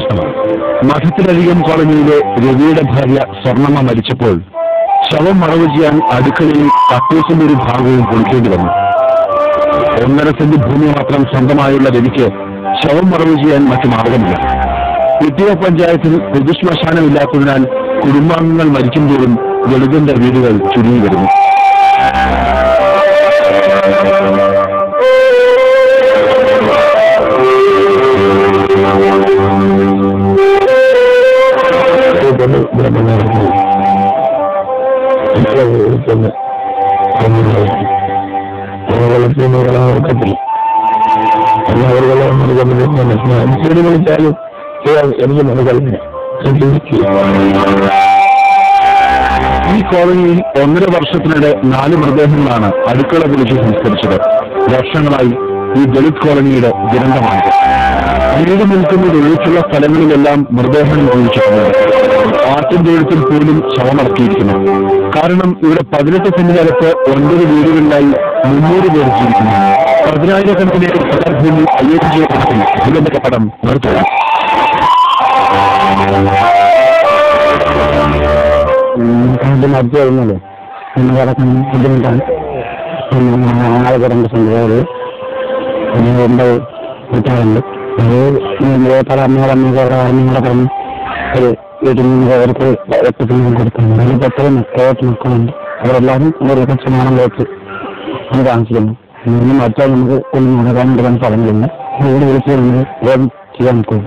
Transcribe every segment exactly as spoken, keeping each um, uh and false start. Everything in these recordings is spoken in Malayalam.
പ്രശ്നമാണ്. മഠത്തിലധികം കോളനിയിലെ രവിയുടെ ഭാര്യ സ്വർണ്ണമ്മ മരിച്ചപ്പോൾ ശവം മറവ് ചെയ്യാൻ അടുക്കളയിൽ കക്കൂസിന്റെ ഒരു ഭാഗവും പൊളിക്കേണ്ടി വന്നു. ഒന്നര സെന്റ് ഭൂമി മാത്രം സ്വന്തമായുള്ള രവിക്ക് ശവം മറവ് ചെയ്യാൻ മറ്റു മാർഗമില്ല. കിട്ടിയ പഞ്ചായത്തിൽ പൊതുശ്മശാനമില്ലാത്തതിനാൽ കുടുംബാംഗങ്ങൾ മരിക്കുമ്പോഴും ലളിതന്റെ വീടുകൾ ചുരുങ്ങി വരുന്നു. വിളിച്ചാലും എനിക്ക് മനസ്സിലായില്ല. ഈ കോളനിയിൽ ഒന്നര വർഷത്തിനിടെ നാല് മൃതദേഹങ്ങളാണ് അടുക്കള പൊളിച്ച് സംസ്കരിച്ചത്. വർഷങ്ങളായി ഈ ദളിത് കോളനിയുടെ ദുരന്തമാണ്. വീട് നിൽക്കുന്നത് ഒഴിച്ചുള്ള സ്ഥലങ്ങളിലെല്ലാം മൃതദേഹങ്ങൾ ഒഴിച്ചിട്ടുണ്ട്. ആട്ടിൻ തൊഴുത്തിൽ പോലും ശവമടക്കിയിരിക്കുന്നു. കാരണം ഇവിടെ പതിനെട്ട് സെന്റിനകത്ത് ഒൻപത് വീടുകളിലായി മുന്നൂറ് പേർ ജീവിക്കുന്നു. പതിനായിരക്കണക്കിന് ഹെക്ടർ ഭൂമി കയ്യേറ്റം ചെയ്യപ്പെട്ടില്ല. ഇതിന്റെ കടം നിർത്തുന്നു. മരിച്ചു കഴിഞ്ഞാല് എന്ന് കിടക്കുന്ന ബുദ്ധിമുട്ടാണ്. ആൾക്ക് രണ്ട് സെന്റുകൾ പിന്നെ ഒമ്പത് വീട്ടുകാരുണ്ട്. അത് അമ്മയുടെ അമ്മയുടെ അമ്മയുടെ പറഞ്ഞ് ഒരു വീട്ടിൽ നിന്ന് അവർക്ക് എപ്പോഴും കൊടുക്കുന്നുണ്ട്. അതിൽ എത്രയും ഏഴ് മക്കളുണ്ട്. അവരെല്ലാവരും ഒരു ലക്ഷമാനം വെച്ച് അത് താമസിക്കുന്നു. ഇന്ന് മറ്റാൽ നമുക്ക് ഒന്നും നടക്കാൻ എടുക്കാൻ സ്ഥലങ്ങളില്ല. വീട് വിളിച്ച് നമുക്ക് വേഗം ചെയ്യാൻ നോക്കും.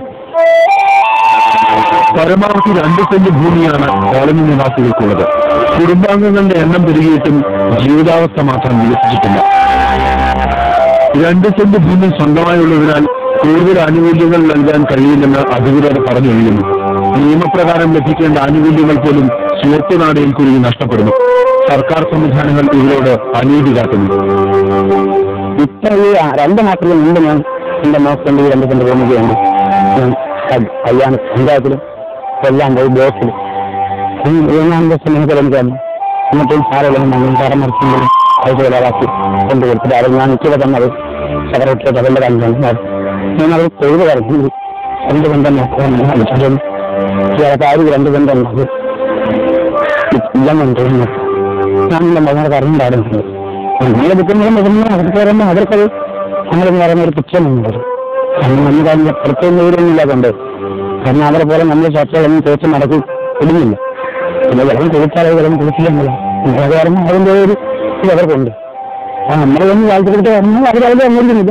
പരമാവധി രണ്ട് സെന്റ് ഭൂമിയാണ് കോളനി നിവാസികൾക്കുള്ളത്. കുടുംബാംഗങ്ങളുടെ എണ്ണം പെരുകിയിട്ടും ജീവിതാവസ്ഥ മാത്രം വികസിച്ചിട്ടില്ല. രണ്ട് സെന്റ് ഭൂമി സ്വന്തമായുള്ളതിനാൽ കൂടുതൽ ആനുകൂല്യങ്ങൾ നൽകാൻ കഴിയില്ലെന്ന് അധികൃതർ പറഞ്ഞൊഴിയുന്നു. നിയമപ്രകാരം ലഭിക്കേണ്ട ആനുകൂല്യങ്ങൾ പോലും സുഹൃത്ത് നാടയിൽ കുരുങ്ങി നഷ്ടപ്പെടുന്നു. സർക്കാർ സംവിധാനങ്ങൾ ഇവരോട് അനീതി കാട്ടുന്നു. ഇപ്പൊ ഈ രണ്ട് മാസത്തിന് മുമ്പ് ഞാൻ എന്റെ മാസത്തിന്റെ ഈ രണ്ട് സെന്റ് ഭൂമിക്കുണ്ട്. കല്യാണ പഞ്ചായത്തിലും എല്ലാം പോയി ബ്ലോക്കിൽ മൂന്നാം ദിവസം എനിക്ക് എനിക്കാണ്. എന്നിട്ടും സാറെല്ലാം ഞങ്ങൾ തരം മറിച്ചെങ്കിലും പൈസ വിലവാക്കി കൊണ്ടു കൊടുത്തിട്ട് അവർ ഞാൻ നിൽക്കുക തന്നത് സെക്രട്ടറി അതിന്റെ കണ്ടാണ്. ഞാൻ അവർ തൊഴിൽ കളിച്ചു രണ്ട് ബന്ധം നോക്കാൻ അടിച്ചിട്ടും ആരും രണ്ട് ബന്ധം ഉണ്ടാകും. ഇല്ലെന്ന് തോന്നുന്നു. ഞാൻ എന്റെ മകനെ പറഞ്ഞിട്ടുണ്ടായിരുന്നു. നമ്മളെ ബുദ്ധിമുട്ടും വരുമ്പോൾ അവർക്ക് പറയുമ്പോൾ അവർക്കത് ഞങ്ങളെന്ന് പറയുന്ന ഒരു പിക്ചറുണ്ട്. കാരണം നമ്മൾ അതിന്റെ പ്രത്യേകം വിവരമില്ലാതുണ്ട്. കാരണം അവരെ പോലെ നമ്മൾ ചർച്ചകളൊന്നും തേച്ച് നടക്കി ഇടുന്നില്ല. പിന്നെ വെള്ളം കുളിച്ചാൽ വെള്ളം കുളിച്ചില്ല. അത് കാരണം അതിൻ്റെ ഒരു ഇത് അവർക്കുണ്ട്. ആ നമ്മളൊന്നും താല്പര്യപ്പെട്ട് പറഞ്ഞാൽ അവരത് അംഗീകരിക്കുന്നില്ല.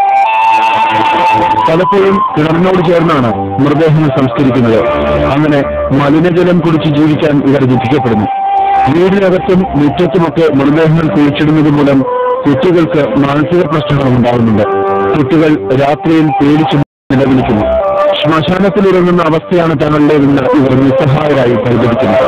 പലപ്പോഴും കിണറിനോട് ചേർന്നാണ് മൃതദേഹങ്ങൾ സംസ്കരിക്കുന്നത്. അങ്ങനെ മലിനജലം കുടിച്ച് ജീവിക്കാൻ ഇവർ വിധിക്കപ്പെടുന്നു. വീടിനകത്തും മുറ്റത്തുമൊക്കെ മൃതദേഹങ്ങൾ കുഴിച്ചിടുന്നത് മൂലം കുട്ടികൾക്ക് മാനസിക പ്രശ്നങ്ങളും ഉണ്ടാകുന്നുണ്ട്. കുട്ടികൾ രാത്രിയിൽ പേടിച്ച് നിലവിളിക്കുന്നു. ശ്മശാനത്തിലിറങ്ങുന്ന അവസ്ഥയാണ് തങ്ങളുടേതെന്ന് ഇവർ നിസ്സഹായരായി പരിഗണിക്കുന്നത്.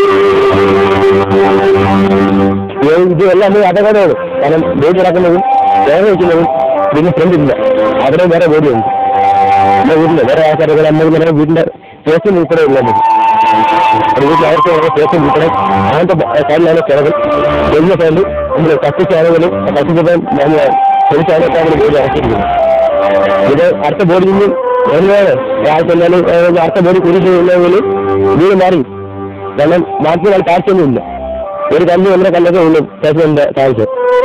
ഇതെല്ലാം അപകടമാണ്. കാരണം വീട് കിടക്കുന്നതും വേറെ വയ്ക്കുന്നതും പിന്നെ ഫ്രണ്ടില്ല. അവിടെ വേറെ വീടുണ്ട്. എന്റെ വീട്ടില് വേറെ ആൾക്കാരെ അമ്മ വീടിന്റെ കേസും ഉൾപ്പെടെ ഉള്ളത്. വീട്ടിൽ അവർക്ക് കേസും ഉൾപ്പെടെ അങ്ങനത്തെ കാര്യമാണ് കിടകൾ. വലിയ സൈഡിൽ നമ്മൾ കത്തിച്ചാണെങ്കിലും കത്തിച്ചപ്പം പൊളിച്ചാണൊക്കെ അവർ വീട് ഇറക്കിയിരിക്കുന്നത്. ഇത് അടുത്ത ബോർഡിൽ നിന്ന് എങ്ങനെയാണ് ആൾക്കെന്നാലും അടുത്ത ബോർഡിൽ കുരിശില്ലെങ്കിൽ വീട് മാറി. കാരണം ബാക്കി നാൾ കാഴ്ചയൊന്നുമില്ല. ഒരു കല്ല് ഒന്നര കല്ലൊക്കെ ഉള്ളു സ്റ്റേഷന്റെ കാഴ്ച.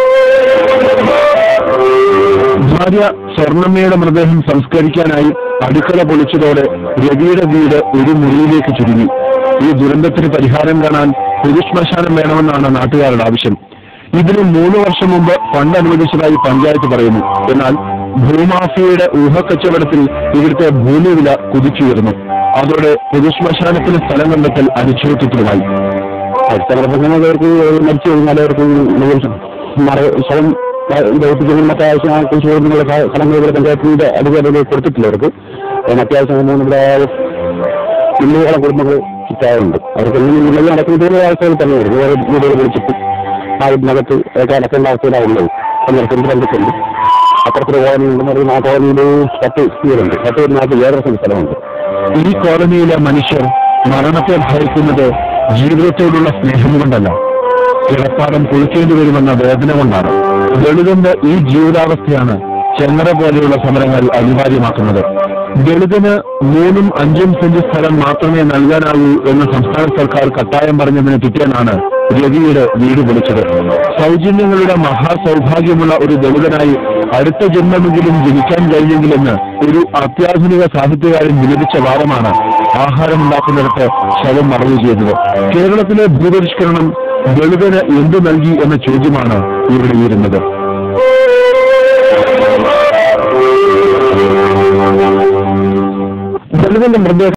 ഭാര്യ സ്വർണ്ണമ്മയുടെ മൃതദേഹം സംസ്കരിക്കാനായി അടുക്കള പൊളിച്ചതോടെ രവിയുടെ വീട് ഒരു മുറിയിലേക്ക് ചുരുങ്ങി. ഈ ദുരന്തത്തിന് പരിഹാരം കാണാൻ പൊതുശ്മശാനം വേണമെന്നാണ് നാട്ടുകാരുടെ ആവശ്യം. ഇതിന് മൂന്ന് വർഷം മുമ്പ് ഫണ്ട് അനുവദിച്ചതായി പഞ്ചായത്ത് പറയുന്നു. എന്നാൽ ഭൂമാഫിയയുടെ ഊഹക്കച്ചവടത്തിൽ ഇവിടുത്തെ ഭൂമി വില കുതിച്ചുയർന്നു. അതോടെ പൊതുശ്മശാനത്തിന് സ്ഥലം കണ്ടെത്തൽ അനിശ്ചിതത്വത്തിലുമായി. അവർക്ക് മരിച്ചു കഴിഞ്ഞാൽ അവർക്ക് ശവം മറ്റേ ആവശ്യം കുറിച്ച് കൊടുക്കുന്ന സ്ഥലങ്ങൾ ഇവിടെ പഞ്ചായത്തിന്റെ അധികാരികൾ കൊടുത്തിട്ടില്ല. അവർക്ക് അത്യാവശ്യം ഇവിടെ ഇല്ലുകളെ കുടുംബങ്ങൾ ചുറ്റാറുണ്ട്. അവർക്ക് എല്ലാം നടക്കുന്ന ആവശ്യങ്ങൾ തന്നെ വരും. വീടുകൾ വിളിച്ചിട്ട് ആ ഇതിനകത്ത് ഒക്കെ അടക്കേണ്ട അവസ്ഥയിലാവുള്ളത്. ഒന്നര സെന്റ് രണ്ട് സെന്റ് അപ്പുറത്തൊരു കോളനി ഉണ്ടെന്ന് പറയുന്ന ആ കോളനിയിൽ പത്ത് വീടുണ്ട്. പത്ത് വീടിനകത്ത് ഏഴര സെന്റ് സ്ഥലമുണ്ട്. ഈ കോളനിയിലെ മനുഷ്യർ മരണത്തെ ഭയക്കുന്നത് ജീവിതത്തോടുള്ള സ്നേഹം കൊണ്ടല്ല, കിടപ്പാടം പൊളിക്കേണ്ടി വരുമെന്ന വേദന കൊണ്ടാണ്. ദളിതന്റെ ഈ ജീവിതാവസ്ഥയാണ് ചെങ്ങറ പോലെയുള്ള സമരങ്ങൾ അനിവാര്യമാക്കുന്നത്. ദളിതന് മൂന്നും അഞ്ചും സെന്റ് സ്ഥലം മാത്രമേ നൽകാനാവൂ എന്ന് സംസ്ഥാന സർക്കാർ കട്ടായം പറഞ്ഞതിന് പിറ്റേന്നാണ് രവിയുടെ വീട് പൊളിച്ചത്. സൗജന്യങ്ങളുടെ മഹാസൗഭാഗ്യമുള്ള ഒരു ദളിതനായി അടുത്ത ജന്മമെങ്കിലും ജനിക്കാൻ കഴിഞ്ഞെങ്കിലെന്ന് ഒരു അത്യാധുനിക സാഹിത്യകാരൻ വിലപിച്ച വാദമാണ് ആഹാരമുണ്ടാക്കുന്നിടത്ത് ശവം മറവു ചെയ്തത്. കേരളത്തിലെ ഭൂപരിഷ്കരണം ദളിതന് എന്തു നൽകി എന്ന ചോദ്യമാണ് ഇവിടെ ഉയരുന്നത്. ദളിതന്റെ മൃതദേഹം